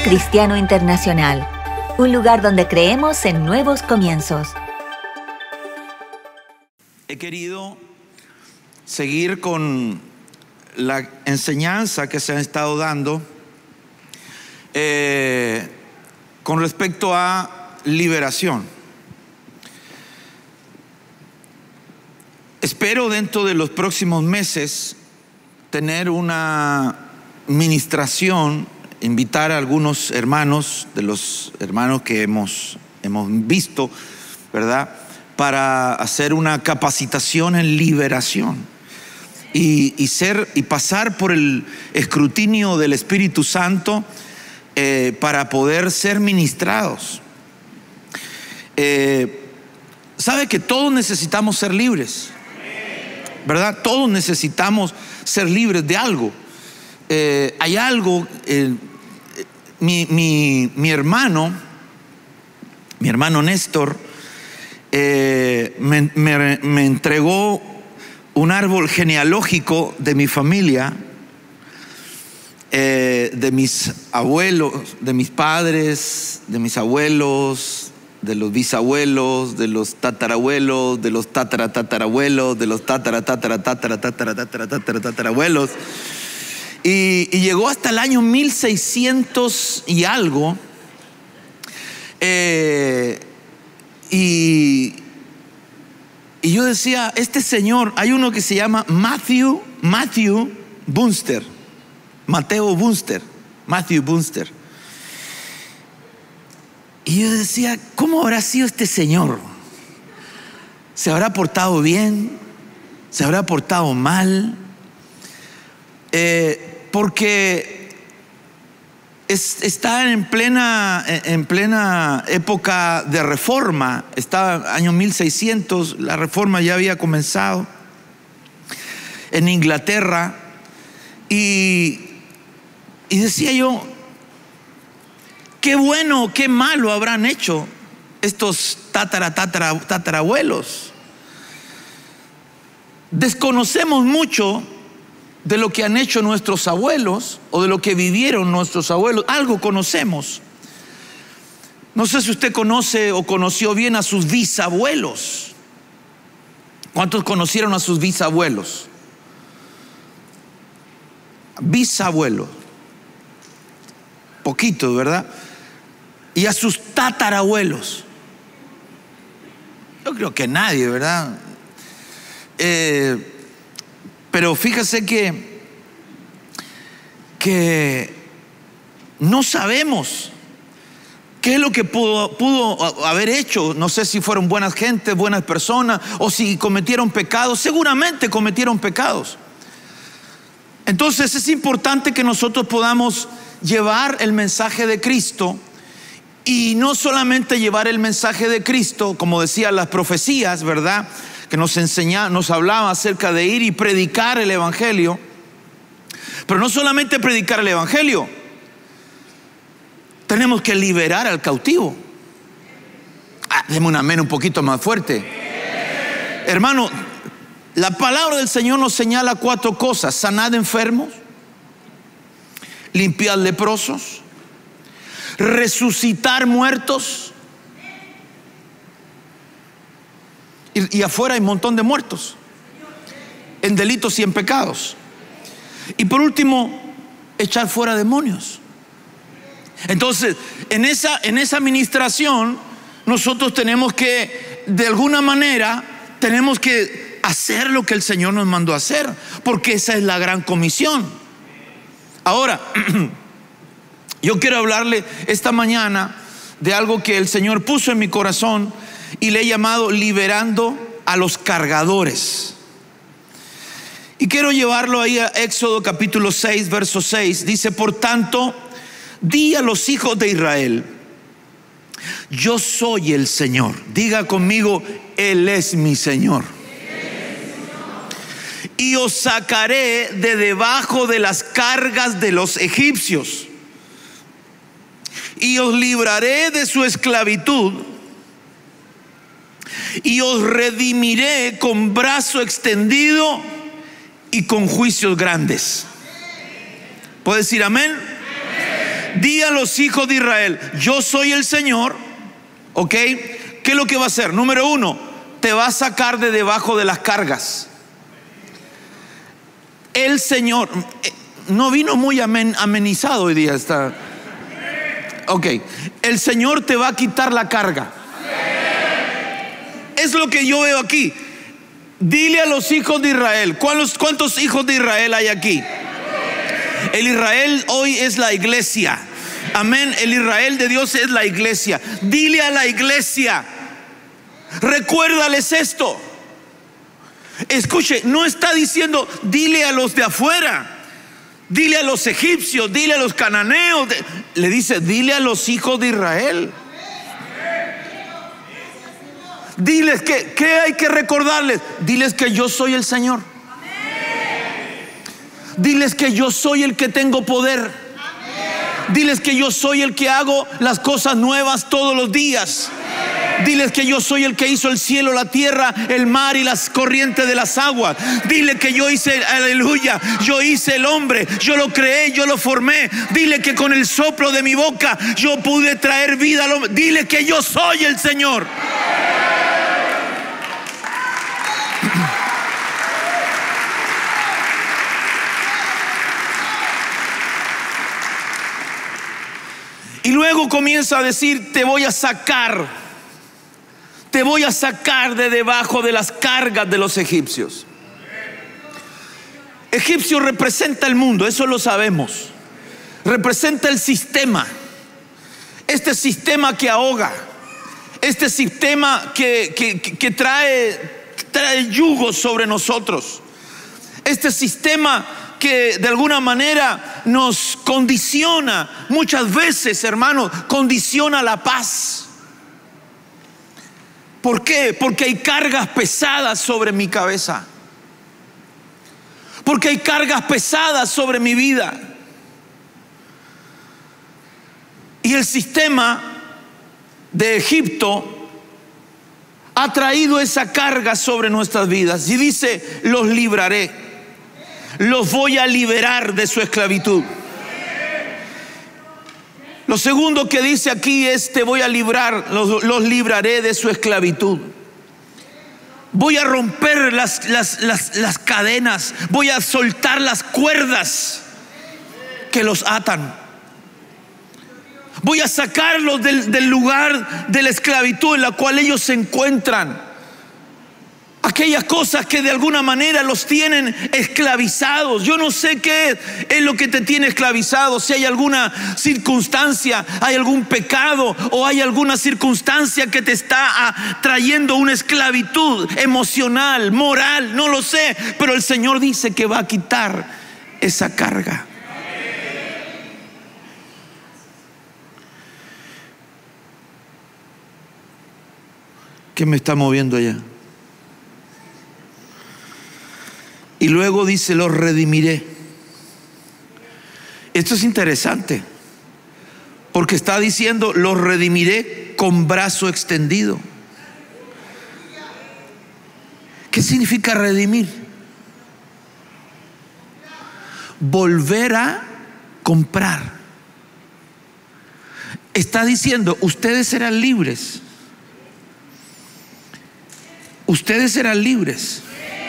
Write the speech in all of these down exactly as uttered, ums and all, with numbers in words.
Cristiano Internacional, un lugar donde creemos en nuevos comienzos. He querido seguir con la enseñanza que se ha estado dando eh, con respecto a liberación. Espero dentro de los próximos meses tener una ministración, invitar a algunos hermanos, de los hermanos que hemos, hemos visto, ¿verdad?, para hacer una capacitación en liberación y, y, ser, y pasar por el escrutinio del Espíritu Santo eh, para poder ser ministrados. Eh, ¿Sabe que todos necesitamos ser libres? ¿Verdad? Todos necesitamos ser libres de algo. Eh, hay algo, eh, mi, mi, mi hermano, mi hermano Néstor, eh, me, me, me entregó un árbol genealógico de mi familia, eh, de mis abuelos, de mis padres, de mis abuelos, de los bisabuelos, de los tatarabuelos, de los tatara tatarabuelos, de los tatara tatara tatara tatara tatara tatara tatarabuelos. Y, y llegó hasta el año mil seiscientos y algo. Eh, y, y yo decía, este señor, hay uno que se llama Matthew, Matthew Bunster, Mateo Bunster, Matthew Bunster. Y yo decía, ¿cómo habrá sido este señor? ¿Se habrá portado bien? ¿Se habrá portado mal? Eh, porque es, está en plena, en plena época de reforma. Estaba año mil seiscientos, la reforma ya había comenzado en Inglaterra. Y, y decía yo, qué bueno, qué malo habrán hecho estos tatara, tatara, tatarabuelos. Desconocemos mucho de lo que han hecho nuestros abuelos o de lo que vivieron nuestros abuelos. Algo conocemos. No sé si usted conoce o conoció bien a sus bisabuelos. ¿Cuántos conocieron a sus bisabuelos? Bisabuelos. Poquito, ¿verdad? Y a sus tatarabuelos. Yo creo que nadie, ¿verdad? Eh, pero fíjese que, que no sabemos qué es lo que pudo, pudo haber hecho. No sé si fueron buenas gentes, buenas personas, o si cometieron pecados. Seguramente cometieron pecados. Entonces es importante que nosotros podamos llevar el mensaje de Cristo. Y no solamente llevar el mensaje de Cristo, como decían las profecías, ¿verdad?, que nos enseñaba, nos hablaba acerca de ir y predicar el evangelio. Pero no solamente predicar el evangelio, tenemos que liberar al cautivo. Ah, déme un amén un poquito más fuerte. Hermano, la palabra del Señor nos señala cuatro cosas: sanad enfermos, limpiad leprosos, resucitar muertos. Y, y afuera hay un montón de muertos en delitos y en pecados. Y por último, echar fuera demonios. Entonces, en esa, en esa administración, nosotros tenemos que, de alguna manera, tenemos que hacer lo que el Señor nos mandó a hacer, porque esa es la gran comisión. Ahora, yo quiero hablarle esta mañana de algo que el Señor puso en mi corazón y le he llamado liberando a los cargadores. Y quiero llevarlo ahí a Éxodo capítulo seis, verso seis. Dice: por tanto, di a los hijos de Israel, yo soy el Señor. Diga conmigo: Él es mi Señor. Y os sacaré de debajo de las cargas de los egipcios, y os libraré de su esclavitud, y os redimiré con brazo extendido y con juicios grandes. ¿Puede decir amén? Di a los hijos de Israel, yo soy el Señor. ¿Ok? ¿Qué es lo que va a hacer? Número uno, te va a sacar de debajo de las cargas. El Señor no vino muy amen, amenizado hoy día. Está. Ok, el Señor te va a quitar la carga. Es lo que yo veo aquí. Dile a los hijos de Israel. ¿Cuántos, cuántos hijos de Israel hay aquí? El Israel hoy es la iglesia. Amén. El Israel de Dios es la iglesia. Dile a la iglesia, recuérdales esto. Escuche, no está diciendo dile a los de afuera, dile a los egipcios, dile a los cananeos. Le dice, dile a los hijos de Israel. Diles que, ¿qué hay que recordarles? Diles que yo soy el Señor. Diles que yo soy el que tengo poder. Diles que yo soy el que hago las cosas nuevas todos los días. Diles que yo soy el que hizo el cielo, la tierra, el mar y las corrientes de las aguas. Dile que yo hice, aleluya, yo hice el hombre, yo lo creé, yo lo formé. Dile que con el soplo de mi boca yo pude traer vida al hombre. Dile que yo soy el Señor. Y luego comienza a decir, te voy a sacar, te voy a sacar de debajo de las cargas de los egipcios. Egipcio representa el mundo, eso lo sabemos. Representa el sistema, este sistema que ahoga, este sistema que, que, que trae, trae yugo sobre nosotros, este sistema que de alguna manera nos condiciona, muchas veces, hermanos, condiciona la paz. ¿Por qué? Porque hay cargas pesadas sobre mi cabeza, porque hay cargas pesadas sobre mi vida. Y el sistema de Egipto ha traído esa carga sobre nuestras vidas. Y dice, los libraré. Los voy a liberar de su esclavitud. Lo segundo que dice aquí es, te voy a librar, los, los libraré de su esclavitud. Voy a romper las, las, las, las cadenas, voy a soltar las cuerdas que los atan. Voy a sacarlos del, del lugar de la esclavitud en la cual ellos se encuentran. Aquellas cosas que de alguna manera los tienen esclavizados. Yo no sé qué es lo que te tiene esclavizado. Si hay alguna circunstancia, hay algún pecado o hay alguna circunstancia que te está trayendo una esclavitud emocional, moral, no lo sé. Pero el Señor dice que va a quitar esa carga. ¿Qué me está moviendo allá? Y luego dice, los redimiré. Esto es interesante, porque está diciendo, los redimiré con brazo extendido. ¿Qué significa redimir? Volver a comprar. Está diciendo, ustedes serán libres. Ustedes serán libres.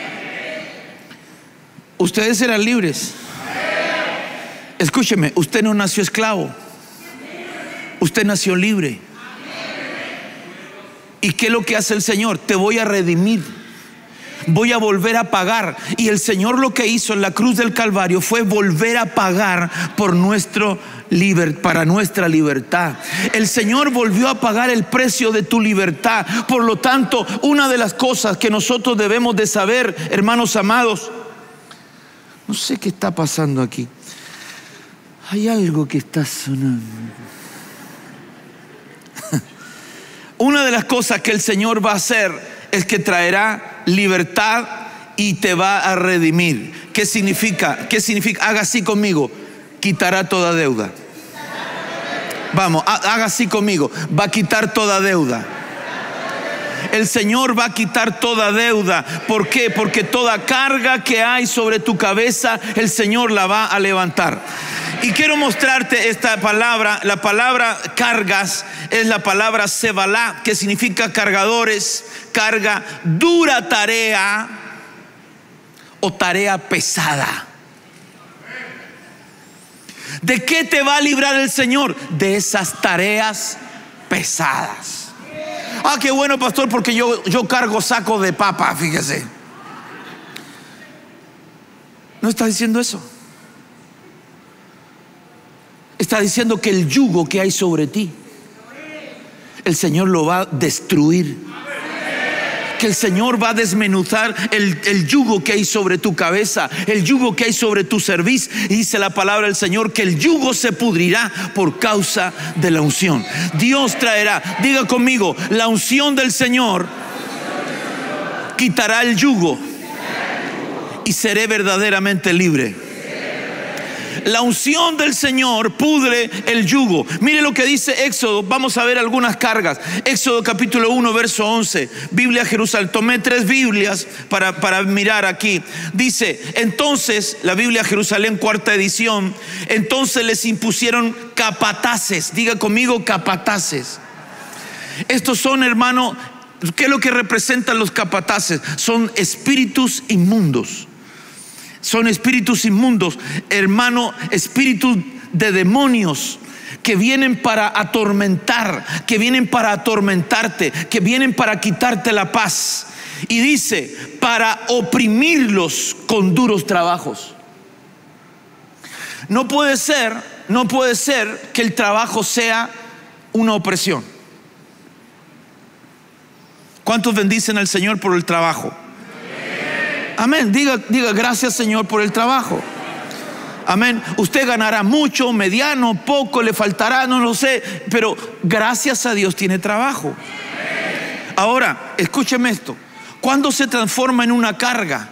Ustedes serán libres. Escúcheme, usted no nació esclavo. Usted nació libre. ¿Y qué es lo que hace el Señor? Te voy a redimir. Voy a volver a pagar. Y el Señor lo que hizo en la cruz del Calvario fue volver a pagar por nuestro liber, para nuestra libertad. El Señor volvió a pagar el precio de tu libertad. Por lo tanto, una de las cosas que nosotros debemos de saber, hermanos amados, no sé qué está pasando aquí. Hay algo que está sonando. Una de las cosas que el Señor va a hacer es que traerá libertad y te va a redimir. ¿Qué significa? ¿Qué significa? Haga así conmigo. Quitará toda deuda. Vamos, haga así conmigo. Va a quitar toda deuda. El Señor va a quitar toda deuda. ¿Por qué? Porque toda carga que hay sobre tu cabeza, el Señor la va a levantar. Y, Y quiero mostrarte esta palabra. La palabra cargas es la palabra sebalá, que significa cargadores, carga, dura tarea o tarea pesada. ¿De qué te va a librar el Señor? De esas tareas pesadas. Ah, qué bueno, pastor, porque yo, yo cargo saco de papa, fíjese. No está diciendo eso. Está diciendo que el yugo que hay sobre ti, el Señor lo va a destruir. Que el Señor va a desmenuzar el, el yugo que hay sobre tu cabeza, el yugo que hay sobre tu cerviz. Y dice la palabra del Señor que el yugo se pudrirá por causa de la unción. Dios traerá, diga conmigo, la unción del Señor quitará el yugo y seré verdaderamente libre. La unción del Señor pudre el yugo. Mire lo que dice Éxodo. Vamos a ver algunas cargas. Éxodo capítulo uno, verso once. Biblia Jerusalén. Tomé tres Biblias para, para mirar aquí. Dice, entonces, la Biblia Jerusalén, cuarta edición. Entonces les impusieron capataces. Diga conmigo, capataces. Estos son, hermano, ¿qué es lo que representan los capataces? Son espíritus inmundos. Son espíritus inmundos, hermano, espíritus de demonios que vienen para atormentar, que vienen para atormentarte, que vienen para quitarte la paz. Y dice, para oprimirlos con duros trabajos. No puede ser, no puede ser que el trabajo sea una opresión. ¿Cuántos bendicen al Señor por el trabajo? Amén, diga, diga gracias, Señor, por el trabajo. Amén. Usted ganará mucho, mediano, poco, le faltará, no lo sé, pero gracias a Dios tiene trabajo. Ahora, escúcheme esto. ¿Cuándo se transforma en una carga?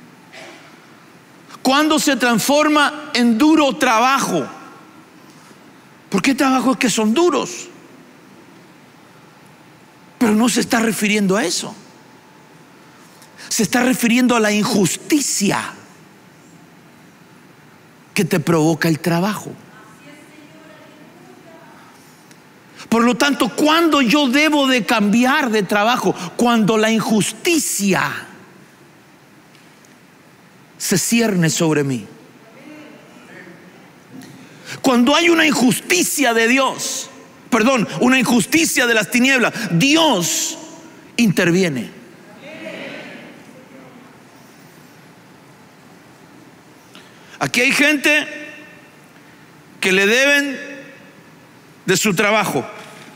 ¿Cuándo se transforma en duro trabajo? Porque hay trabajos que son duros, pero no se está refiriendo a eso. Se está refiriendo a la injusticia que te provoca el trabajo. Por lo tanto, ¿cuándo yo debo de cambiar de trabajo? Cuando la injusticia se cierne sobre mí. Cuando hay una injusticia de Dios, perdón, una injusticia de las tinieblas, Dios interviene. Aquí hay gente que le deben de su trabajo,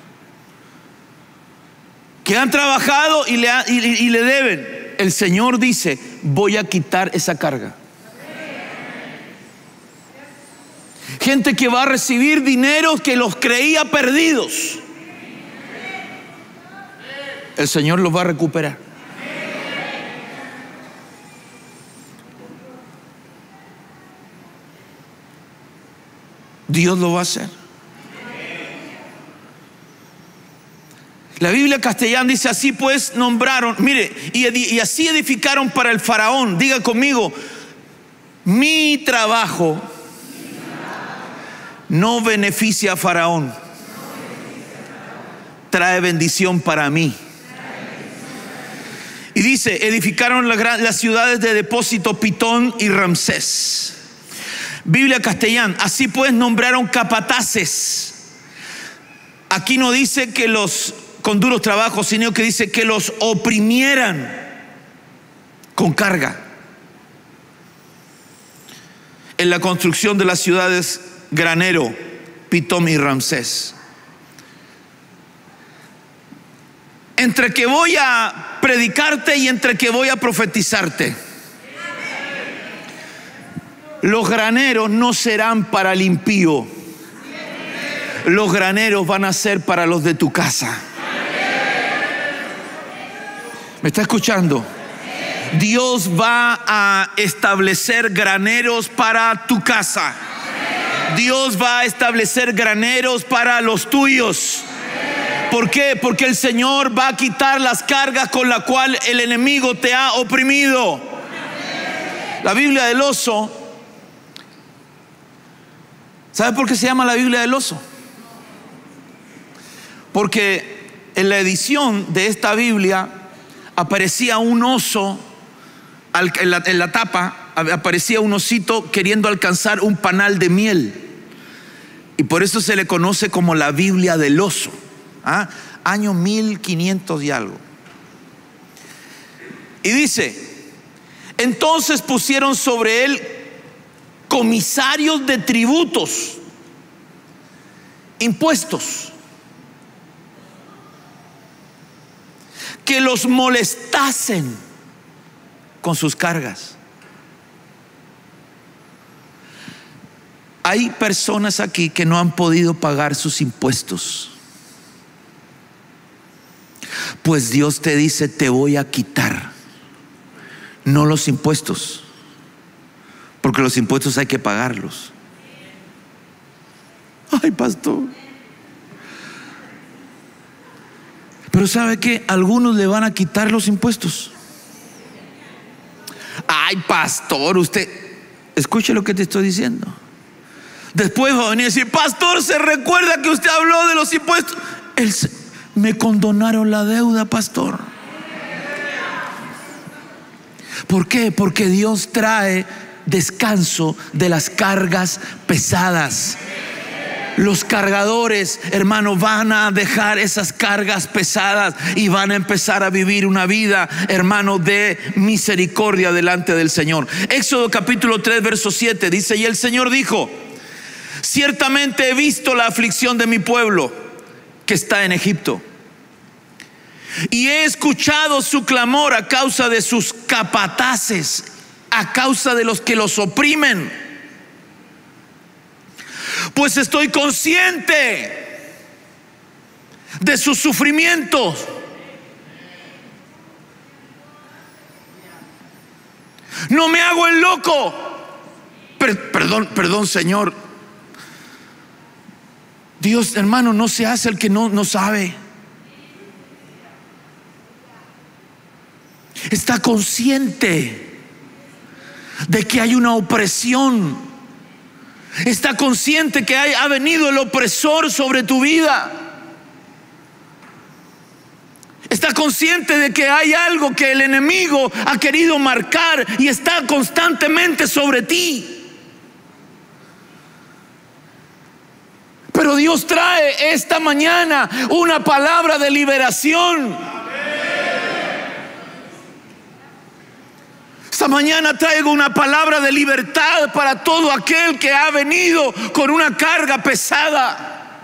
que han trabajado y le, y, y le deben. El Señor dice, voy a quitar esa carga. Gente que va a recibir dinero que los creía perdidos, el Señor los va a recuperar. Dios lo va a hacer. La Biblia castellana dice, así pues nombraron, mire, y, y así edificaron para el faraón. Diga conmigo, mi trabajo no beneficia a faraón, trae bendición para mí. Y dice, edificaron la, las ciudades de depósito Pitón y Ramsés. Biblia castellana, así pues nombraron capataces. Aquí no dice que los con duros trabajos, sino que dice que los oprimieran con carga en la construcción de las ciudades Granero, Pitón y Ramsés. Entre que voy a predicarte y entre que voy a profetizarte, los graneros no serán para el impío. Los graneros van a ser para los de tu casa. ¿Me está escuchando? Dios va a establecer graneros para tu casa. Dios va a establecer graneros para los tuyos. ¿Por qué? Porque el Señor va a quitar las cargas con las cuales el enemigo te ha oprimido. La Biblia del oso ¿Sabe por qué se llama la Biblia del oso? Porque en la edición de esta Biblia aparecía un oso, en la, en la tapa aparecía un osito queriendo alcanzar un panal de miel, y por eso se le conoce como la Biblia del oso. ¿Ah? Año mil quinientos y algo. Y dice: entonces pusieron sobre él comisarios de tributos, impuestos, que los molestasen con sus cargas. Hay personas aquí que no han podido pagar sus impuestos. Pues Dios te dice: te voy a quitar, no los impuestos, porque los impuestos hay que pagarlos. Ay, pastor. Pero ¿sabe qué? Algunos le van a quitar los impuestos. Ay, pastor, usted, escuche lo que te estoy diciendo. Después va a venir a decir: pastor, ¿se recuerda que usted habló de los impuestos? Él, me condonaron la deuda, pastor. ¿Por qué? Porque Dios trae descanso de las cargas pesadas. Los cargadores, hermano, van a dejar esas cargas pesadas y van a empezar a vivir una vida, hermano, de misericordia delante del Señor. Éxodo capítulo tres verso siete dice: y el Señor dijo: ciertamente he visto la aflicción de mi pueblo que está en Egipto, y he escuchado su clamor a causa de sus capataces, a causa de los que los oprimen. Pues estoy consciente de sus sufrimientos. No me hago el loco. Per- perdón, perdón, Señor. Dios, hermano, no se hace el que no, no sabe. Está consciente de que hay una opresión. Está consciente que hay, ha venido el opresor sobre tu vida. Está consciente de que hay algo que el enemigo ha querido marcar y está constantemente sobre ti. Pero Dios trae esta mañana una palabra de liberación. Esta mañana traigo una palabra de libertad para todo aquel que ha venido con una carga pesada.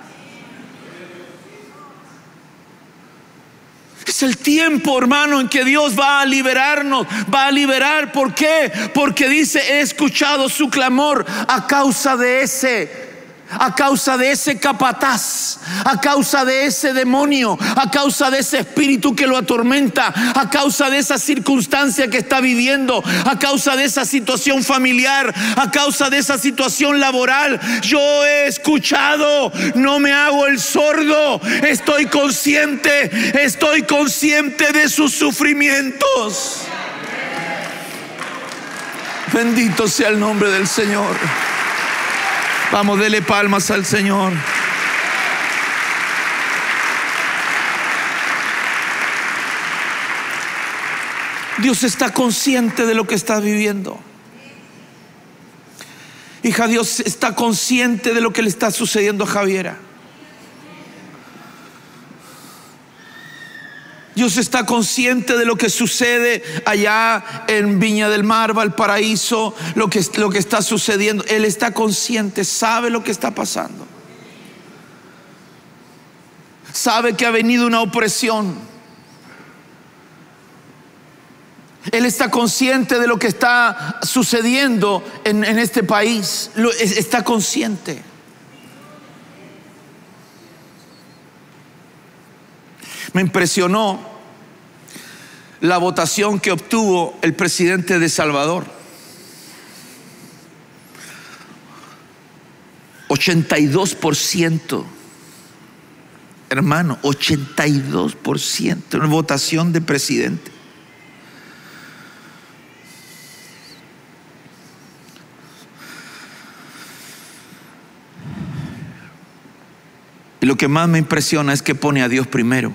Es el tiempo, hermano, en que Dios va a liberarnos, va a liberar. ¿Por qué? Porque dice: he escuchado su clamor a causa de ese A causa de ese capataz, a causa de ese demonio, a causa de ese espíritu que lo atormenta, a causa de esa circunstancia que está viviendo, a causa de esa situación familiar, a causa de esa situación laboral. Yo he escuchado, no me hago el sordo, estoy consciente, estoy consciente de sus sufrimientos. Bendito sea el nombre del Señor. Vamos, dele palmas al Señor. Dios está consciente de lo que estás viviendo. Hija, Dios está consciente de lo que le está sucediendo a Javiera. Dios está consciente de lo que sucede allá en Viña del Mar, Valparaíso, lo que, lo que está sucediendo. Él está consciente, sabe lo que está pasando. Sabe que ha venido una opresión. Él está consciente de lo que está sucediendo en, en este país. Lo, está consciente. Me impresionó la votación que obtuvo el presidente de Salvador. ochenta y dos por ciento. Hermano, ochenta y dos por ciento en votación de presidente. lo que más me impresiona es que pone a Dios primero.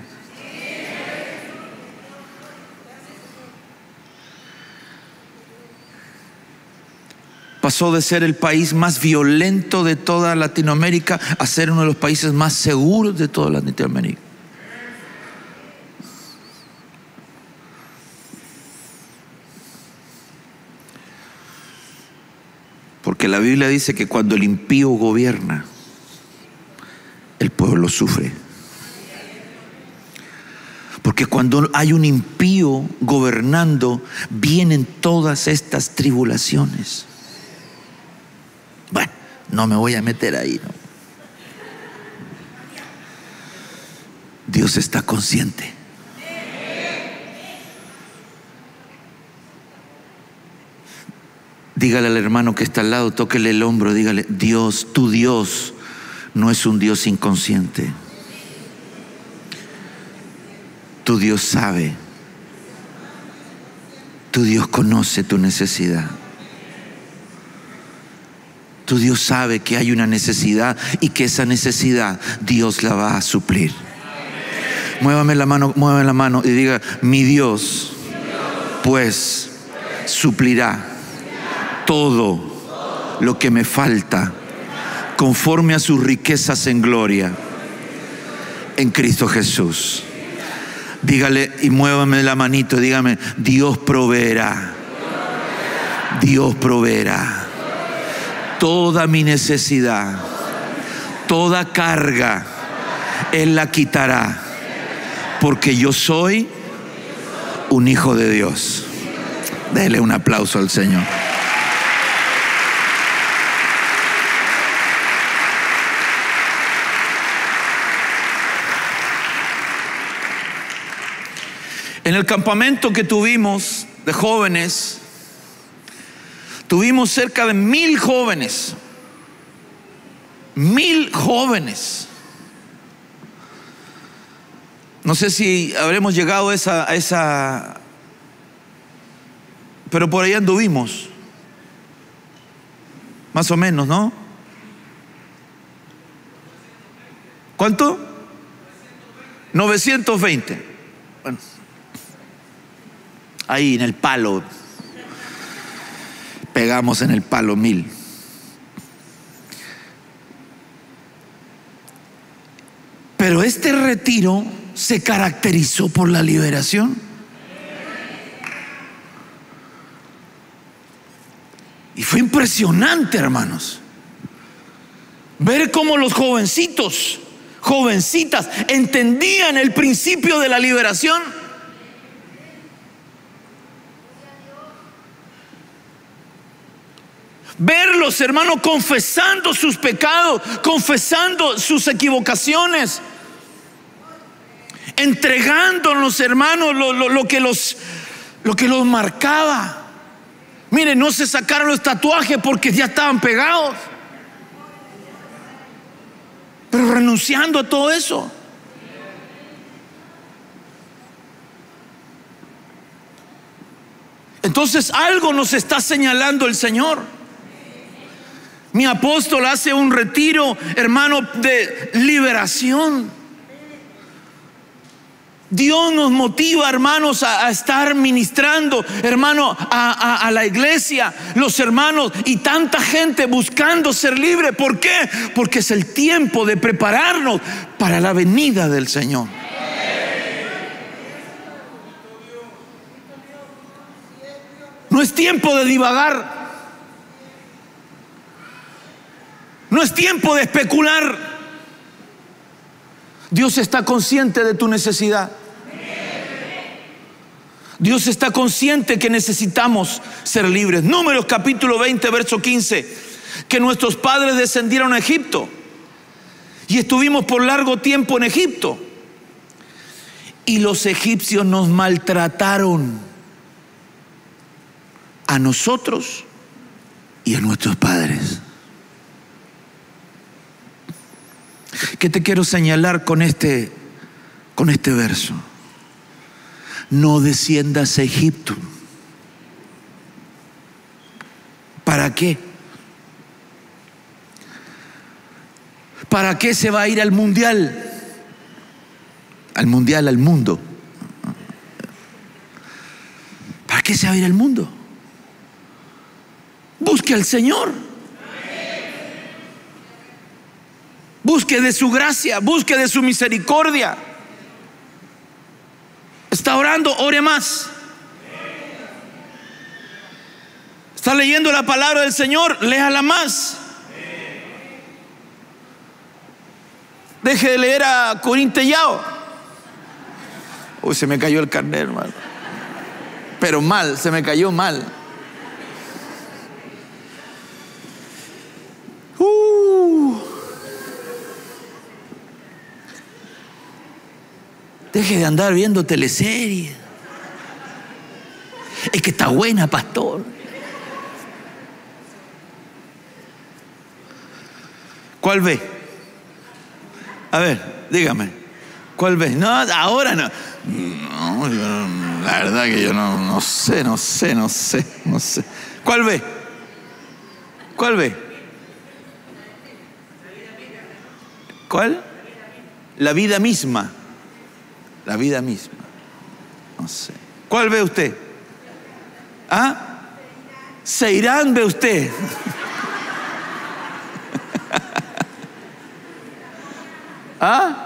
Pasó de ser el país más violento de toda Latinoamérica a ser uno de los países más seguros de toda Latinoamérica. Porque la Biblia dice que cuando el impío gobierna, el pueblo sufre. Porque cuando hay un impío gobernando, vienen todas estas tribulaciones. Bueno, no me voy a meter ahí, ¿no? Dios está consciente. Dígale al hermano que está al lado, tóquele el hombro, dígale: Dios, tu Dios no es un Dios inconsciente. Tu Dios sabe. Tu Dios conoce tu necesidad. Tu Dios sabe que hay una necesidad y que esa necesidad Dios la va a suplir. Muévame la mano, muévame la mano y diga: mi Dios, pues, suplirá todo lo que me falta conforme a sus riquezas en gloria en Cristo Jesús. Dígale y muévame la manito, dígame: Dios proveerá. Dios proveerá toda mi necesidad, toda carga, Él la quitará, porque yo soy un hijo de Dios. Dele un aplauso al Señor. En el campamento que tuvimos de jóvenes, tuvimos cerca de mil jóvenes. Mil jóvenes. No sé si habremos llegado a esa, a esa, pero por ahí anduvimos. Más o menos, ¿no? ¿Cuánto? novecientos veinte. Bueno, ahí en el palo. Pegamos en el palo mil. Pero este retiro se caracterizó por la liberación. Y fue impresionante, hermanos, ver cómo los jovencitos, jovencitas, entendían el principio de la liberación. Verlos, hermanos, confesando sus pecados, confesando sus equivocaciones, entregándonos, hermanos, lo, lo, lo, que los, lo que los marcaba. Miren, no se sacaron los tatuajes porque ya estaban pegados, pero renunciando a todo eso. Entonces algo nos está señalando el Señor. Mi apóstol hace un retiro, hermano, de liberación. Dios nos motiva, hermanos, a, a estar ministrando, hermano, a, a, a la iglesia, los hermanos y tanta gente buscando ser libre. ¿Por qué? Porque es el tiempo de prepararnos para la venida del Señor. No es tiempo de divagar. No es tiempo de especular. Dios está consciente de tu necesidad. Dios está consciente que necesitamos ser libres. Números capítulo veinte, verso quince. Que nuestros padres descendieron a Egipto y estuvimos por largo tiempo en Egipto. Y los egipcios nos maltrataron a nosotros y a nuestros padres. ¿Qué te quiero señalar con este, con este verso? No desciendas a Egipto. ¿Para qué? ¿Para qué se va a ir al mundial? Al mundial, al mundo. ¿Para qué se va a ir al mundo? Busque al Señor. Busque de su gracia, busque de su misericordia. Está orando, ore más. Está leyendo la palabra del Señor, léala más. Deje de leer a Corín Tellado. Uy, se me cayó el carnet, hermano. Pero mal, se me cayó mal. Uh. Deje de andar viendo teleseries. Es que está buena, pastor. ¿Cuál ve? A ver, dígame. ¿Cuál ve? No, ahora no. No, yo no, la verdad que yo no, no sé, no sé, no sé, no sé. ¿Cuál ve? ¿Cuál ve? ¿Cuál? La vida misma. La vida misma. No sé. ¿Cuál ve usted? ¿Ah? Seirán ve usted. ¿Ah?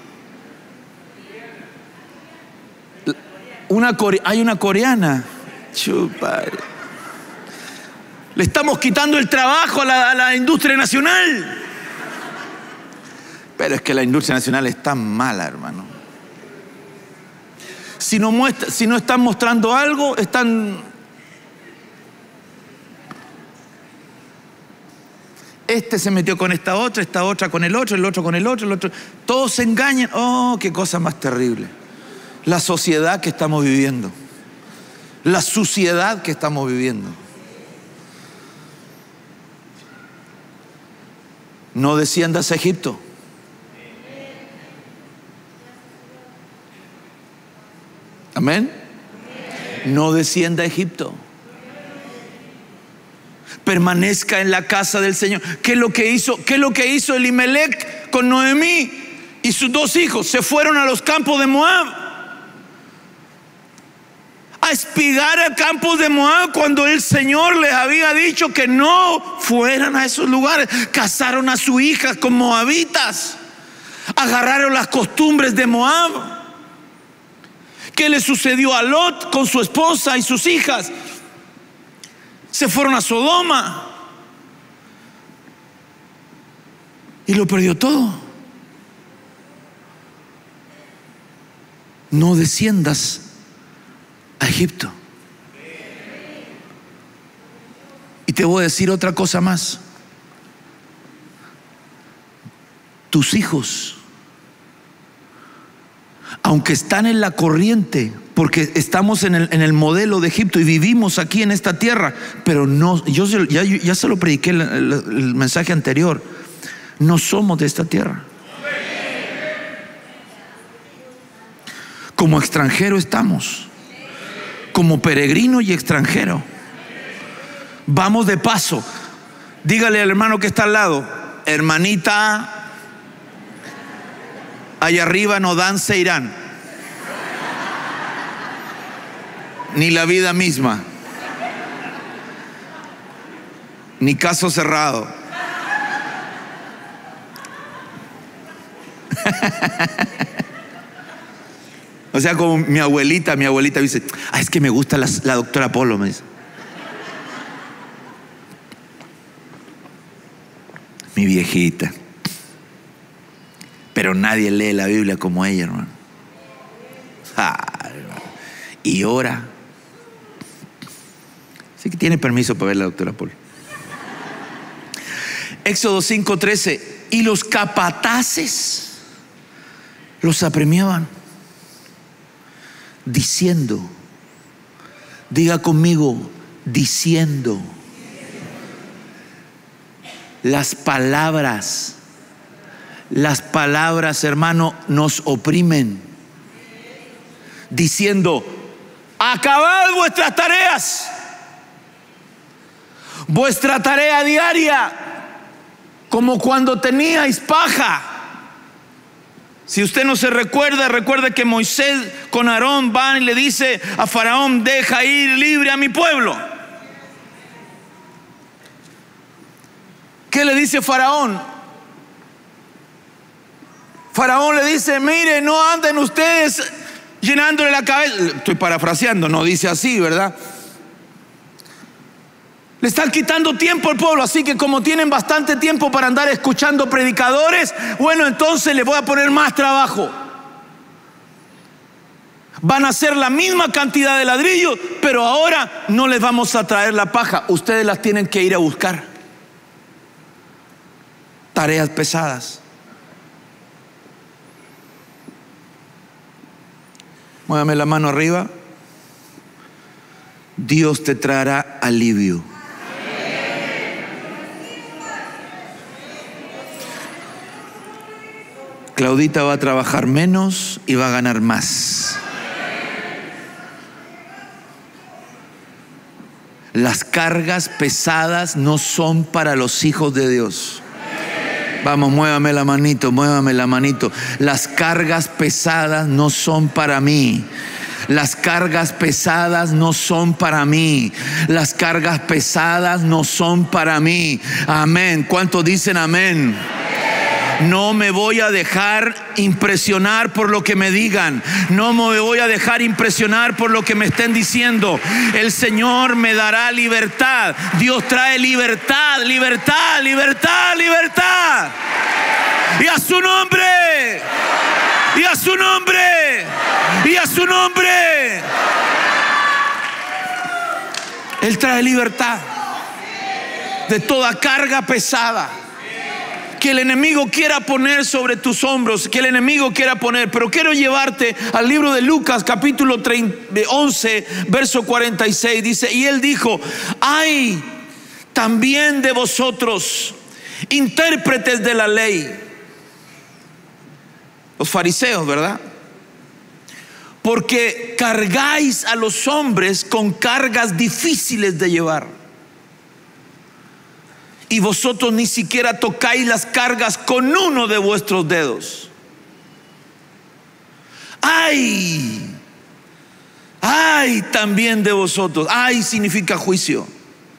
Una core- hay una coreana. Chupa. Le estamos quitando el trabajo a la, a la industria nacional. Pero es que la industria nacional es tan mala, hermano. Si no, muestra, si no están mostrando algo, están... Este se metió con esta otra, esta otra con el otro, el otro con el otro, el otro. Todos se engañan. Oh, qué cosa más terrible. La sociedad que estamos viviendo. La suciedad que estamos viviendo. No desciendas a Egipto. Amén. No descienda a Egipto. Permanezca en la casa del Señor. ¿Qué es lo que hizo? ¿Qué es lo que hizo Elimelech con Noemí y sus dos hijos? Se fueron a los campos de Moab, a espigar a campos de Moab, cuando el Señor les había dicho que no fueran a esos lugares. Casaron a su hija con moabitas, agarraron las costumbres de Moab. ¿Qué le sucedió a Lot con su esposa y sus hijas? Se fueron a Sodoma y lo perdió todo. No desciendas a Egipto. Y te voy a decir otra cosa más. Tus hijos, aunque están en la corriente, porque estamos en el, en el modelo de Egipto y vivimos aquí en esta tierra, pero no, yo ya, ya se lo prediqué el, el, el mensaje anterior, no somos de esta tierra. Como extranjero estamos, como peregrino y extranjero. Vamos de paso. Dígale al hermano que está al lado: hermanita, allá arriba no dan Seirán, ni la vida misma, ni caso cerrado. O sea, como mi abuelita, mi abuelita dice: ah, es que me gusta la, la doctora Polo, me dice. Mi viejita. Pero nadie lee la Biblia como ella, hermano. Ah, hermano. Y ora. Así que tiene permiso para ver la doctora Polo. Éxodo cinco trece. Y los capataces los apremiaban, diciendo, diga conmigo, diciendo. Las palabras, las palabras, hermano, nos oprimen. Diciendo: acabad vuestras tareas, vuestra tarea diaria. como cuando teníais paja. Si usted no se recuerda, recuerde que Moisés con Aarón van y le dice a Faraón: deja ir libre a mi pueblo. ¿Qué le dice Faraón? Faraón le dice: mire, no anden ustedes llenándole la cabeza. Estoy parafraseando, no dice así, ¿verdad? Le están quitando tiempo al pueblo, así que como tienen bastante tiempo para andar escuchando predicadores, bueno, entonces les voy a poner más trabajo. Van a hacer la misma cantidad de ladrillos, pero ahora no les vamos a traer la paja, ustedes las tienen que ir a buscar. Tareas pesadas. Muévame la mano arriba. Dios te traerá alivio. Claudita va a trabajar menos y va a ganar más. Las cargas pesadas no son para los hijos de Dios. Vamos, muévame la manito, muévame la manito. Las cargas pesadas no son para mí. Las cargas pesadas no son para mí. Las cargas pesadas no son para mí. Amén. ¿Cuántos dicen amén? No me voy a dejar impresionar por lo que me digan. No me voy a dejar impresionar por lo que me estén diciendo. El Señor me dará libertad. Dios trae libertad, libertad, libertad, libertad. Y a su nombre. Y a su nombre. Y a su nombre. Él trae libertad de toda carga pesada que el enemigo quiera poner sobre tus hombros, que el enemigo quiera poner. Pero quiero llevarte al libro de Lucas, capítulo once, verso cuarenta y seis. Dice: y él dijo: ay también de vosotros, intérpretes de la ley. Los fariseos, ¿verdad? Porque cargáis a los hombres con cargas difíciles de llevar, y vosotros ni siquiera tocáis las cargas con uno de vuestros dedos. ¡Ay! ¡Ay también de vosotros! ¡Ay! Significa juicio.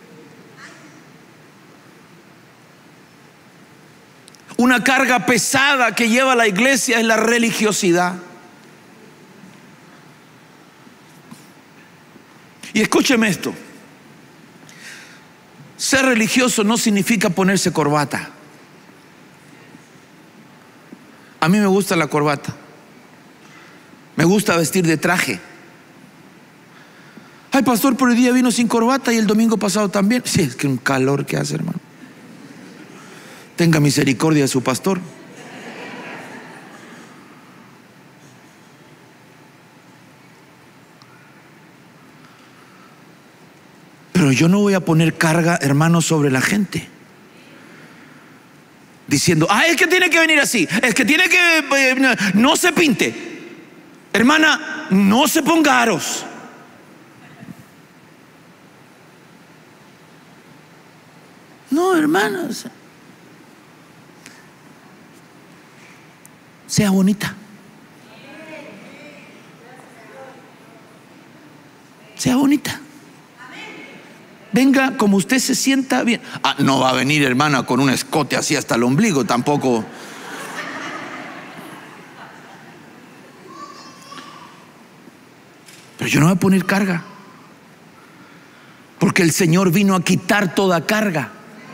Una carga pesada que lleva la iglesia es la religiosidad. Y escúcheme esto: ser religioso no significa ponerse corbata. A mí me gusta la corbata. Me gusta vestir de traje. Ay, pastor, por el día vino sin corbata y el domingo pasado también. Sí, es que un calor que hace, hermano. Tenga misericordia de su pastor. Pero yo no voy a poner carga, hermano, sobre la gente, diciendo: ah, es que tiene que venir así, es que tiene que, eh, no se pinte. Hermana, no se ponga aros. No, hermanos, sea bonita. Sea bonita. Venga como usted se sienta bien. Ah, no va a venir, hermana, con un escote así hasta el ombligo, tampoco. Pero yo no voy a poner carga, porque el Señor vino a quitar toda carga.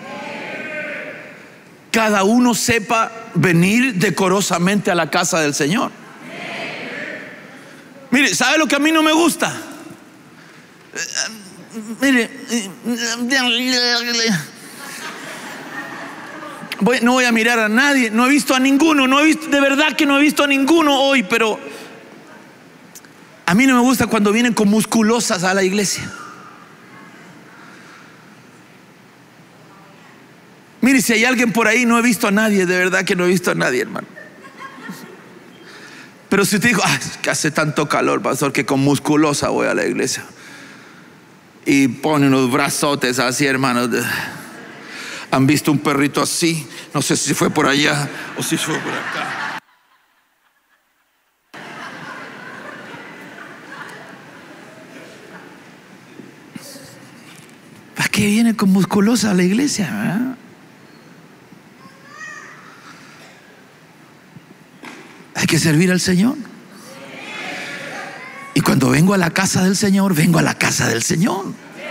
Cada uno sepa venir decorosamente a la casa del Señor. Mire, ¿sabe lo que a mí no me gusta? Mire, voy, no voy a mirar a nadie. No he visto a ninguno, no he visto, de verdad que no he visto a ninguno hoy. Pero a mí no me gusta cuando vienen con musculosas a la iglesia. Mire, si hay alguien por ahí, no he visto a nadie, de verdad que no he visto a nadie, hermano. Pero si te digo: ah, es que hace tanto calor, pastor, que con musculosa voy a la iglesia, y pone unos brazotes así, hermanos. ¿Han visto un perrito así? No sé si fue por allá o si fue por acá. ¿Para qué viene con musculosa a la iglesia? ¿Verdad? Hay que servir al Señor. Y cuando vengo a la casa del Señor, vengo a la casa del Señor.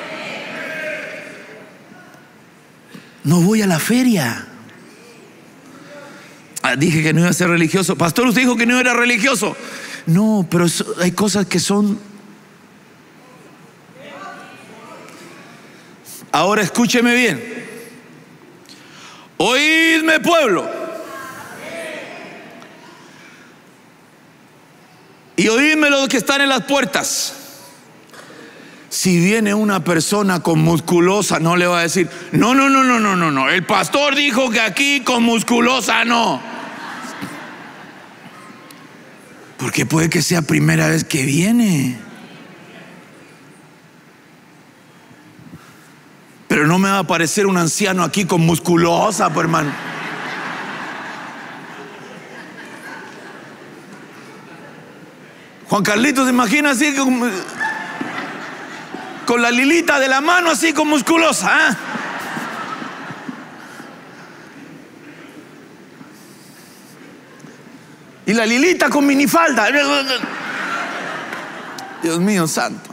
No voy a la feria. Ah, dije que no iba a ser religioso. Pastor, usted dijo que no era religioso. No, pero hay cosas que son. Ahora escúcheme bien. Oídme, pueblo. Y oídme los que están en las puertas. Si viene una persona con musculosa, no le va a decir, no, no, no, no, no, no, no. El pastor dijo que aquí con musculosa no. Porque puede que sea primera vez que viene. Pero no me va a aparecer un anciano aquí con musculosa, pues, hermano. Juan Carlitos se imagina así con, con la lilita de la mano, así con musculosa, ¿eh? Y la lilita con minifalda. Dios mío santo.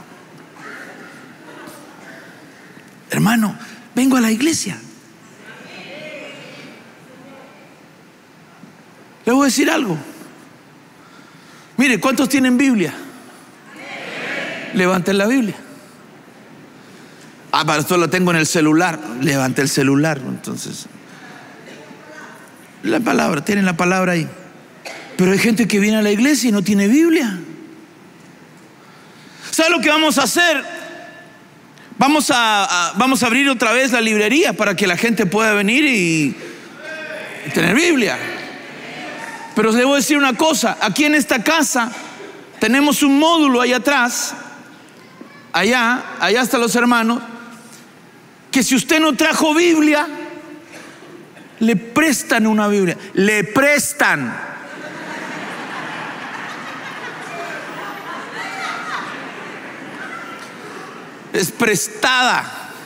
Hermano, vengo a la iglesia. Le voy a decir algo. Mire, ¿cuántos tienen Biblia? Levanten la Biblia. Ah, para esto lo tengo en el celular. Levante el celular. Entonces, la palabra, tienen la palabra ahí. Pero hay gente que viene a la iglesia y no tiene Biblia. ¿Sabe lo que vamos a hacer? Vamos a, a, vamos a abrir otra vez la librería para que la gente pueda venir y, y tener Biblia. Pero les voy a decir una cosa. Aquí en esta casa tenemos un módulo allá atrás. Allá, allá están los hermanos. Que si usted no trajo Biblia, le prestan una Biblia. Le prestan. Es prestada.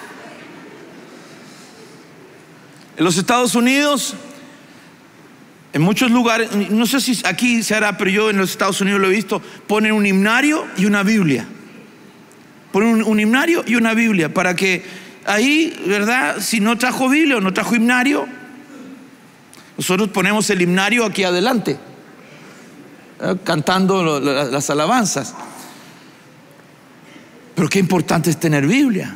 En los Estados Unidos, en muchos lugares, no sé si aquí se hará, pero yo en los Estados Unidos lo he visto, ponen un himnario y una Biblia. Ponen un, un himnario y una Biblia para que ahí, ¿verdad? Si no trajo Biblia o no trajo himnario, nosotros ponemos el himnario aquí adelante, ¿eh? Cantando lo, lo, las alabanzas. Pero qué importante es tener Biblia.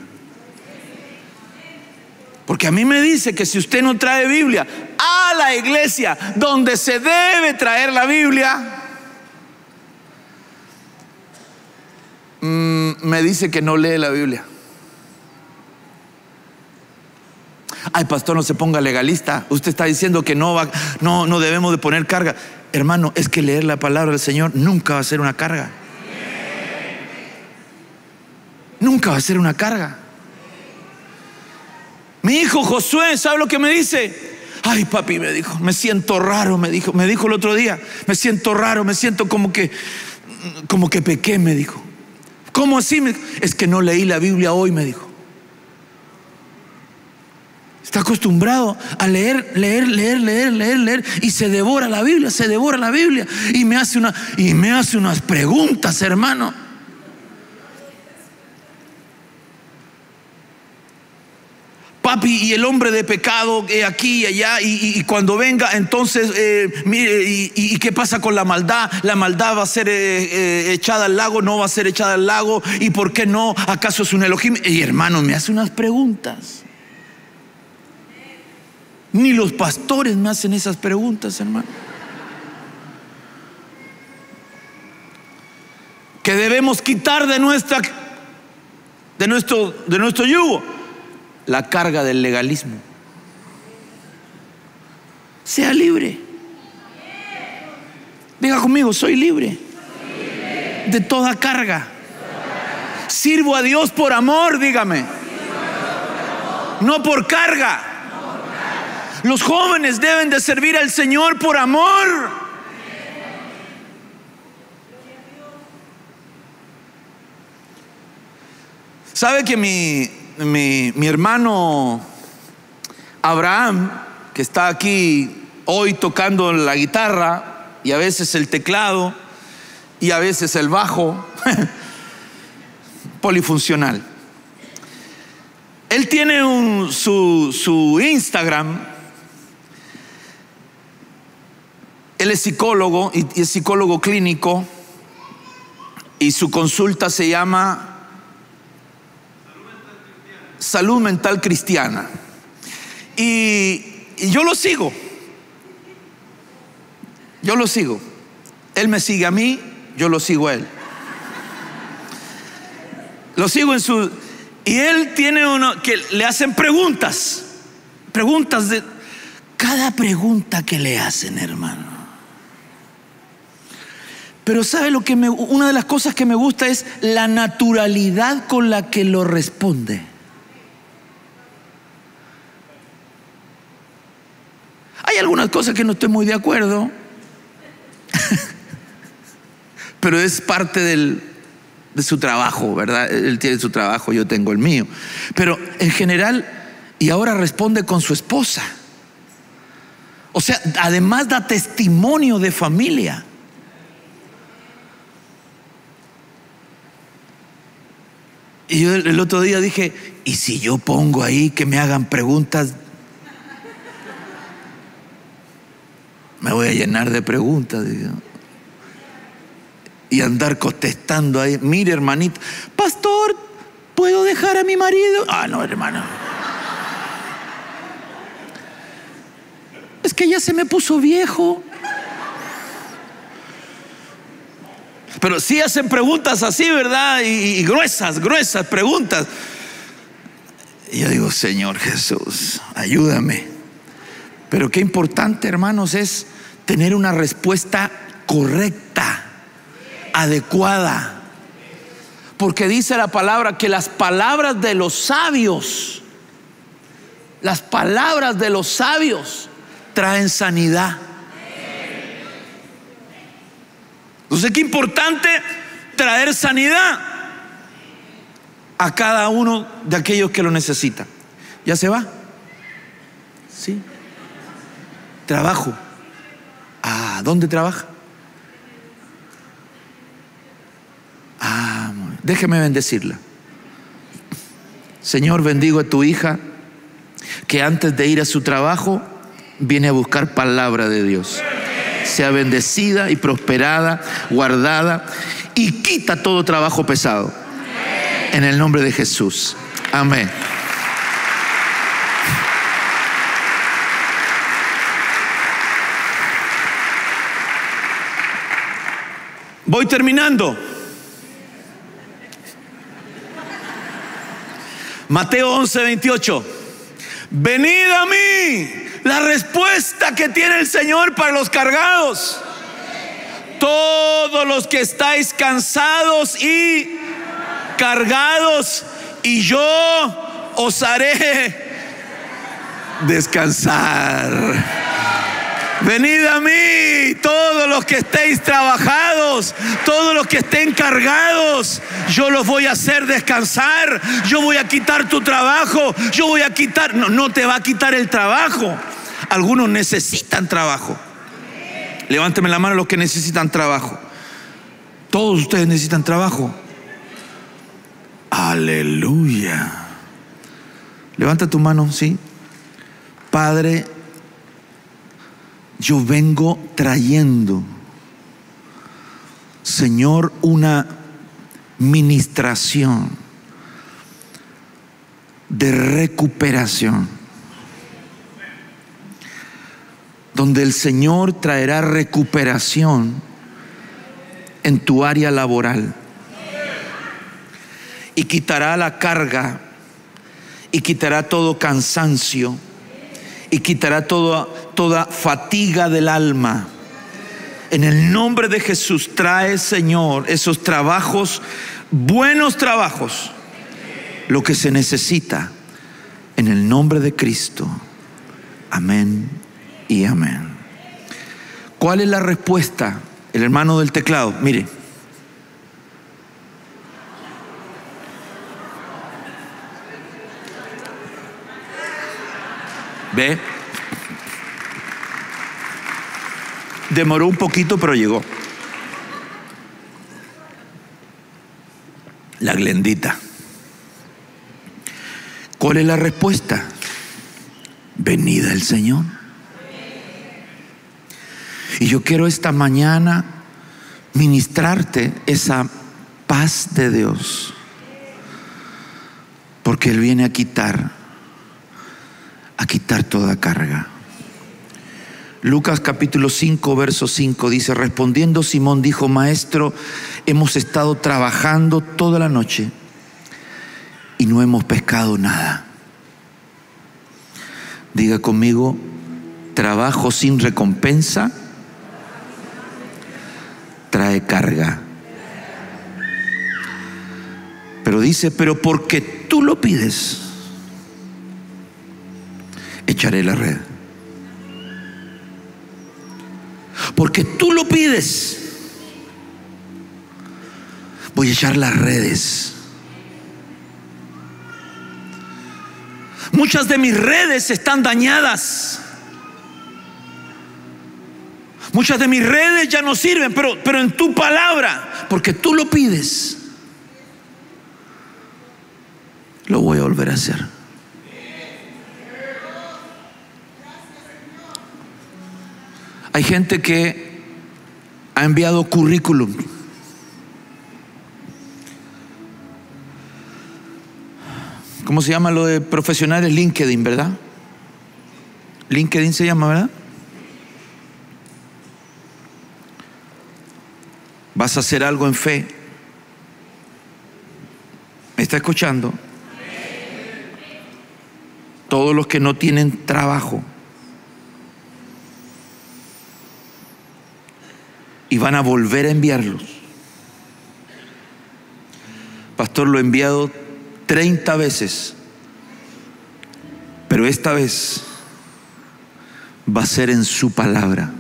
Porque a mí me dice que si usted no trae Biblia a la iglesia donde se debe traer la Biblia, mmm, me dice que no lee la Biblia. Ay, pastor, no se ponga legalista. Usted está diciendo que no, va, no, no debemos de poner carga. Hermano, es que leer la palabra del Señor nunca va a ser una carga. Nunca va a ser una carga. Mi hijo Josué, ¿sabe lo que me dice? Ay, papi, me dijo, me siento raro, me dijo, me dijo el otro día, me siento raro, me siento como que, como que pequé, me dijo. ¿Cómo así? Me dijo, es que no leí la Biblia hoy, me dijo. Está acostumbrado a leer, leer, leer, leer, leer, leer, y se devora la Biblia, se devora la Biblia, y me hace una, y me hace unas preguntas, hermano. Papi, y el hombre de pecado eh, aquí y allá, y, y, y cuando venga, entonces, eh, mire, y, y qué pasa con la maldad? La maldad va a ser eh, eh, echada al lago, no va a ser echada al lago, y por qué no, acaso es un Elohim. Y hermano, me hace unas preguntas. Ni los pastores me hacen esas preguntas, hermano. Que debemos quitar de nuestra, de nuestro, de nuestro yugo la carga del legalismo. Sea libre. Diga conmigo, soy libre de toda carga. Sirvo a Dios por amor, dígame. No por carga. Los jóvenes deben de servir al Señor por amor. ¿Sabe que mi, mi, mi hermano Abraham, que está aquí hoy tocando la guitarra y a veces el teclado y a veces el bajo, polifuncional? Él tiene un, su, su Instagram. Él es psicólogo y, y es psicólogo clínico, y su consulta se llama Salud Mental Cristiana. Y, y yo lo sigo. Yo lo sigo. Él me sigue a mí, yo lo sigo a él. Lo sigo en su... Y él tiene uno que le hacen preguntas. Preguntas de... Cada pregunta que le hacen, hermano. Pero ¿sabe lo que me... Una de las cosas que me gusta es la naturalidad con la que lo responde. Hay algunas cosas que no estoy muy de acuerdo, pero es parte del, de su trabajo, ¿verdad? Él tiene su trabajo, yo tengo el mío. Pero en general, y ahora responde con su esposa. O sea, además da testimonio de familia. Y yo el otro día dije, ¿y si yo pongo ahí que me hagan preguntas? Me voy a llenar de preguntas, digo, y andar contestando ahí. Mire, hermanito, pastor, ¿puedo dejar a mi marido? Ah, no, hermano. Es que ya se me puso viejo. Pero sí hacen preguntas así, ¿verdad? Y, y gruesas, gruesas preguntas. Y yo digo, Señor Jesús, ayúdame. Pero qué importante, hermanos, es tener una respuesta correcta, adecuada. Porque dice la palabra que las palabras de los sabios, las palabras de los sabios traen sanidad. Entonces, qué importante traer sanidad a cada uno de aquellos que lo necesitan. ¿Ya se va? Sí. Trabajo. Ah, ¿dónde trabaja? Ah, déjeme bendecirla. Señor, bendigo a tu hija que antes de ir a su trabajo viene a buscar palabra de Dios. Sea bendecida y prosperada, guardada, y quita todo trabajo pesado. En el nombre de Jesús. Amén. Voy terminando. Mateo once, veintiocho. Venid a mí. La respuesta que tiene el Señor para los cargados. Todos los que estáis cansados y cargados, y yo os haré descansar. Venid a mí, todos los que estéis trabajados, todos los que estén cargados, yo los voy a hacer descansar. Yo voy a quitar tu trabajo, yo voy a quitar, no, no te va a quitar el trabajo. Algunos necesitan trabajo. Levánteme la mano los que necesitan trabajo. Todos ustedes necesitan trabajo. Aleluya. Levanta tu mano, sí. Padre, yo vengo trayendo, Señor, una ministración de recuperación, donde el Señor traerá recuperación en tu área laboral y quitará la carga y quitará todo cansancio y quitará todo, toda fatiga del alma. En el nombre de Jesús, trae, Señor, esos trabajos, buenos trabajos, lo que se necesita, en el nombre de Cristo. Amén y amén. ¿Cuál es la respuesta? El hermano del teclado, mire. ¿Ve? Demoró un poquito, pero llegó. La Glendita. ¿Cuál es la respuesta? Venida el Señor. Y yo quiero esta mañana ministrarte esa paz de Dios, porque Él viene a quitar, a quitar toda carga. Lucas capítulo cinco, verso cinco dice: respondiendo Simón dijo: Maestro, hemos estado trabajando toda la noche y no hemos pescado nada. Diga conmigo: trabajo sin recompensa trae carga. Pero dice: pero porque tú lo pides, echaré la red. Porque tú lo pides, voy a echar las redes. Muchas de mis redes están dañadas. Muchas de mis redes ya no sirven, pero, pero en tu palabra, porque tú lo pides, lo voy a volver a hacer. Hay gente que ha enviado currículum. ¿Cómo se llama lo de profesionales? LinkedIn, ¿verdad? LinkedIn se llama, ¿verdad? Vas a hacer algo en fe. ¿Me está escuchando? Todos los que no tienen trabajo y van a volver a enviarlos. Pastor, lo he enviado treinta veces, pero esta vez va a ser en su palabra.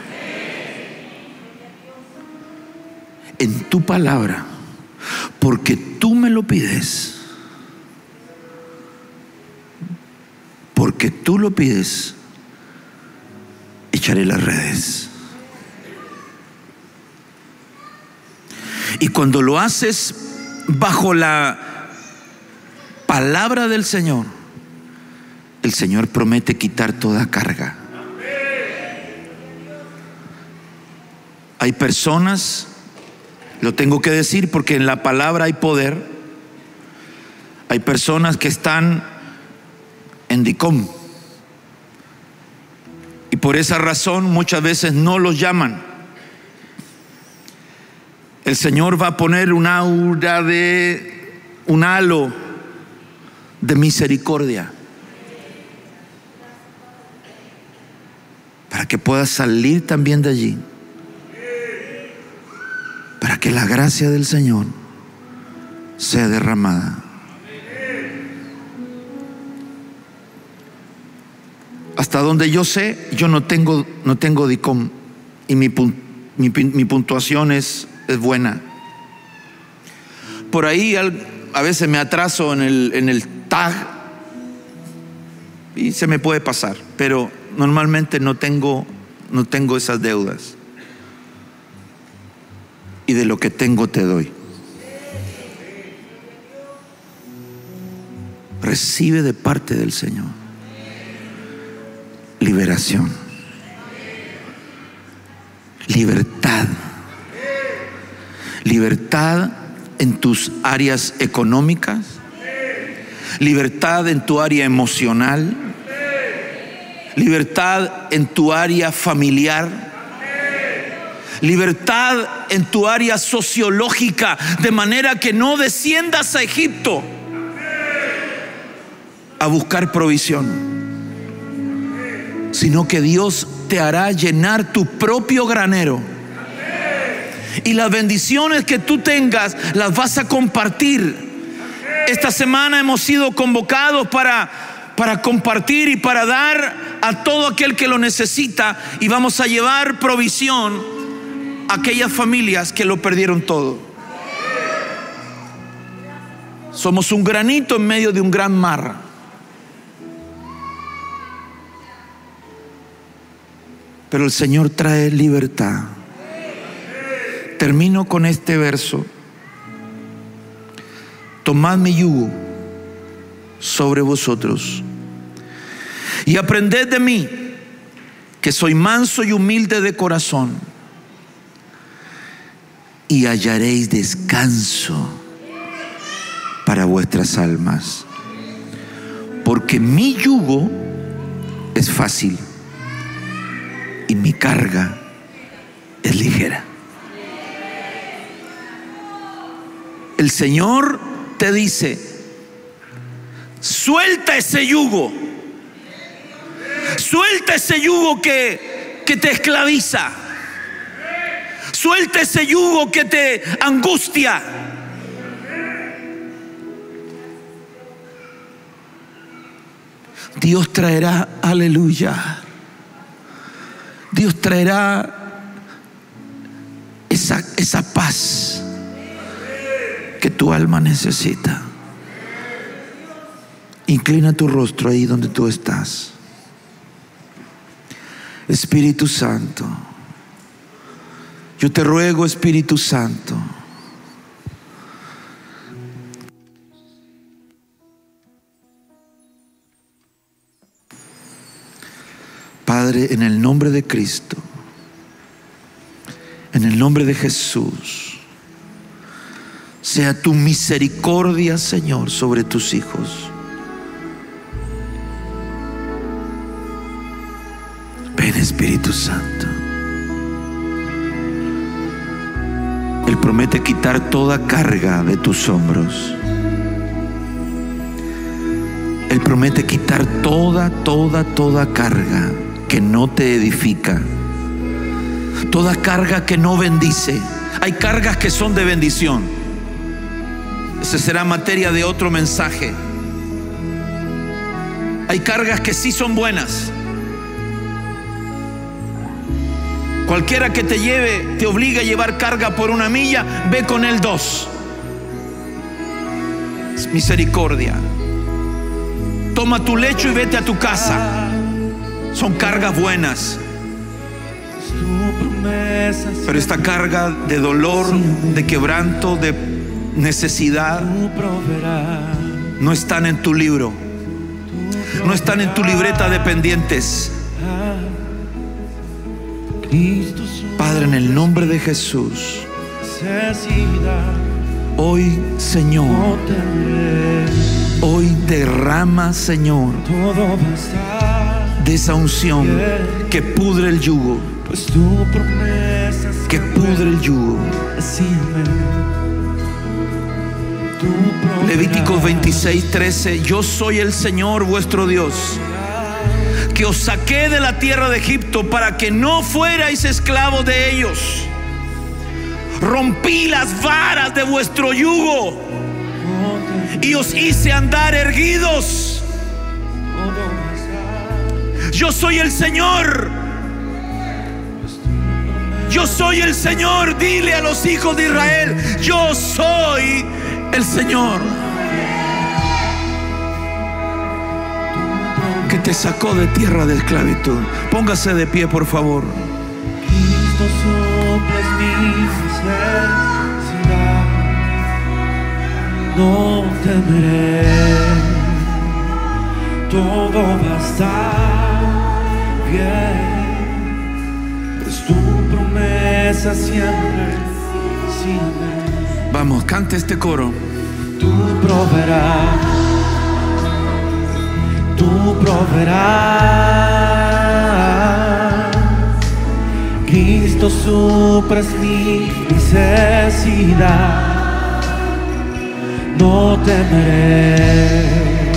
En tu palabra, porque tú me lo pides, porque tú lo pides, echaré las redes. Y cuando lo haces bajo la palabra del Señor, el Señor promete quitar toda carga. Hay personas, lo tengo que decir porque en la palabra hay poder, hay personas que están en DICOM y por esa razón muchas veces no los llaman. El Señor va a poner un aura de un halo de misericordia para que puedas salir también de allí, para que la gracia del Señor sea derramada. Hasta donde yo sé, yo no tengo, no tengo DICOM y mi, mi, mi puntuación es, es buena. Por ahí a veces me atraso en el, en el tag y se me puede pasar, pero normalmente no tengo, no tengo esas deudas. Y de lo que tengo te doy. Recibe de parte del Señor liberación, libertad, libertad en tus áreas económicas, libertad en tu área emocional, libertad en tu área familiar, libertad en tu área sociológica, de manera que no desciendas a Egipto a buscar provisión, sino que Dios te hará llenar tu propio granero. Y las bendiciones que tú tengas las vas a compartir. Esta semana hemos sido convocados para para compartir y para dar a todo aquel que lo necesita, y vamos a llevar provisión a aquellas familias que lo perdieron todo. Somos un granito en medio de un gran mar. Pero el Señor trae libertad. Termino con este verso: tomad mi yugo sobre vosotros y aprended de mí, que soy manso y humilde de corazón, y hallaréis descanso para vuestras almas, porque mi yugo es fácil y mi carga es ligera. El Señor te dice: suelta ese yugo, suelta ese yugo que, que te esclaviza, suelta ese yugo que te angustia. Dios traerá, aleluya, Dios traerá esa, esa paz que tu alma necesita. Inclina tu rostro ahí donde tú estás. Espíritu Santo, yo te ruego, Espíritu Santo, Padre, en el nombre de Cristo, en el nombre de Jesús, sea tu misericordia, Señor, sobre tus hijos. Ven, Espíritu Santo. Él promete quitar toda carga de tus hombros. Él promete quitar toda, toda, toda carga que no te edifica, toda carga que no bendice. Hay cargas que son de bendición. Esa será materia de otro mensaje. Hay cargas que sí son buenas. Cualquiera que te lleve, te obliga a llevar carga por una milla, ve con él dos. Es misericordia. Toma tu lecho y vete a tu casa. Son cargas buenas. Pero esta carga de dolor, de quebranto, de necesidad, no están en tu libro, no están en tu libreta de pendientes. Padre, en el nombre de Jesús, hoy, Señor, hoy derrama, Señor, de esa unción que pudre el yugo, que pudre el yugo. Levíticos veintiséis, trece: yo soy el Señor vuestro Dios, que os saqué de la tierra de Egipto para que no fuerais esclavos de ellos. Rompí las varas de vuestro yugo y os hice andar erguidos. Yo soy el Señor. Yo soy el Señor. Dile a los hijos de Israel: yo soy el Señor, que te sacó de tierra de esclavitud. Póngase de pie, por favor. Cristo suples mi necesidad, no temeré, todo va a estar bien, pues tu promesa siempre, siempre. Vamos, cante este coro. Tú proveerás, tú proveerás. Cristo suples mi necesidad, no temeré,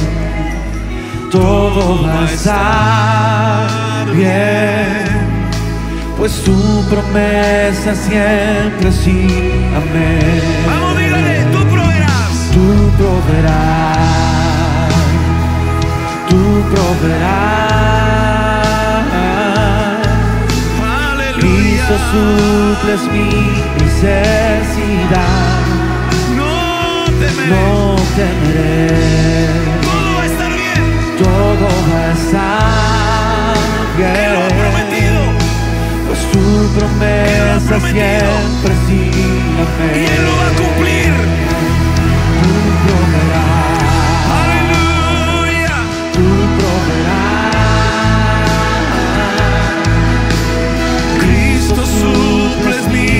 todo va a estar bien, pues tu promesa siempre sí, amén. Vamos, dígale: tú proveerás. Tú proveerás, tú proveerás. Cristo suples mi necesidad. No temeré. No temeré. Todo va a estar bien. Todo va a estar bien. Él lo ha prometido. Pues tu promesa siempre sí, amén. Y Él lo va a cumplir. Tú proveerás. Aleluya. Tú proveerás. Cristo suples mi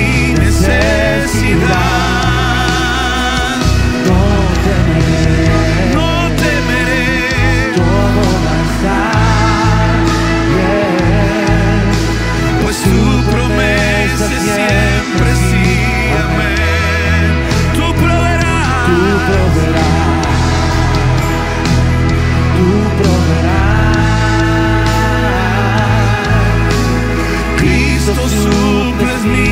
necesidad. No temeré. No temeré. Todo va a estar bien. Pues su promesa siempre sí, amén. Tú proveerás. Tú proveerás. Tú proveerás. Cristo suples mi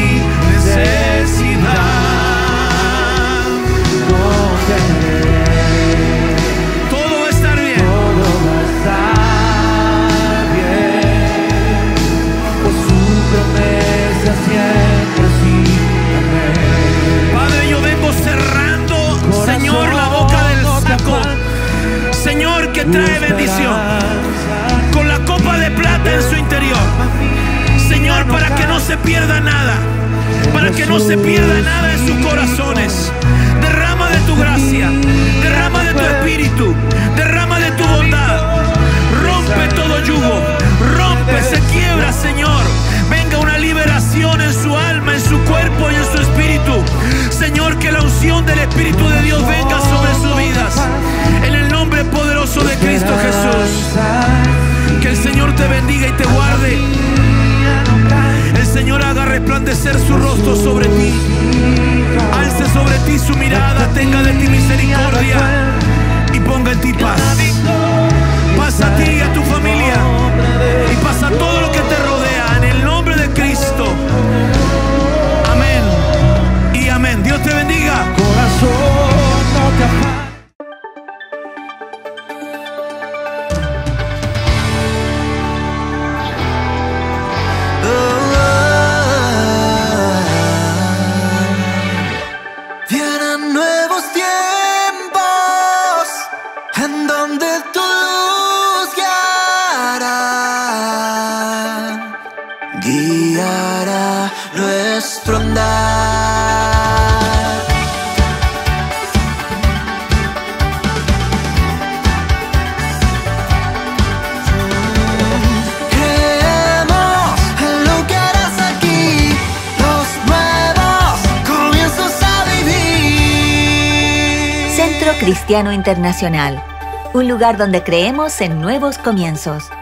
necesidad. No temeré. Todo va a estar bien. Todo va a estar bien. Pues su promesa siempre sí, amén. Padre, yo vengo cerrando, Corazón, Señor, la boca del no te saco, afanes. Señor, que trae bendición, con la copa de plata en su interior, Señor, para que no se pierda nada, para que no se pierda nada en sus corazones. Derrama de tu gracia, derrama de tu espíritu, derrama de tu bondad. Rompe todo yugo, rompe, se quiebra, Señor. Venga una liberación en su alma, en su cuerpo y en su espíritu. Señor, que la unción del Espíritu de Dios venga sobre sus vidas. En el nombre poderoso de Cristo Jesús. Que el Señor te bendiga y te guarde. El Señor haga resplandecer su rostro sobre ti. Alce sobre ti su mirada, tenga de ti misericordia y ponga en ti paz. Pasa a ti y a tu familia y pasa todo lo que te rodea en el nombre de Cristo. Amén y amén. Dios te bendiga. Corazón, no te afanes. Vienen nuevos tiempos en donde tu luz guiará, guiará nuestro andar. Creemos en lo que harás aquí, los nuevos comienzos a vivir. Centro Cristiano Internacional, un lugar donde creemos en nuevos comienzos.